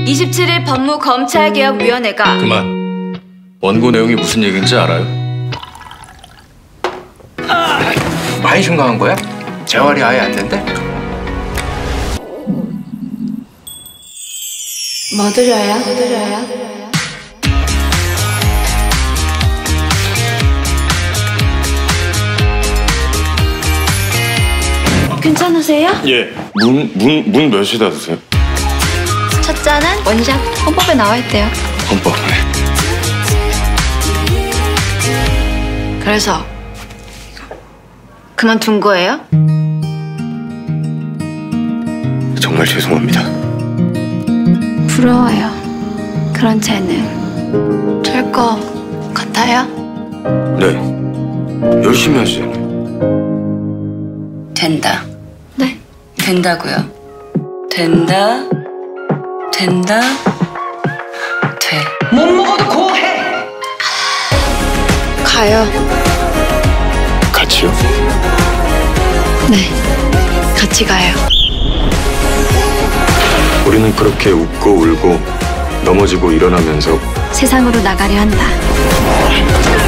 27일 법무검찰개혁위원회가 그만. 원고 내용이 무슨 얘기인지 알아요? 많이 심각한 거야? 재활이 아예 안 된대? 뭐 드려요? 뭐 드려요? 괜찮으세요? 예. 문 몇 시에 닫으세요? 첫 잔은 원샷 헌법에 나와 있대요. 헌법. 그래서 그만둔 거예요? 정말 죄송합니다. 부러워요. 그런 재능. 될 거 같아요? 네. 열심히 하시잖아요. 된다. 네. 된다고요. 된다. 된다. 돼. 못 먹어도 고해. 가요. 같이요? 네. 같이 가요. 우리는 그렇게 웃고 울고 넘어지고 일어나면서 세상으로 나가려 한다.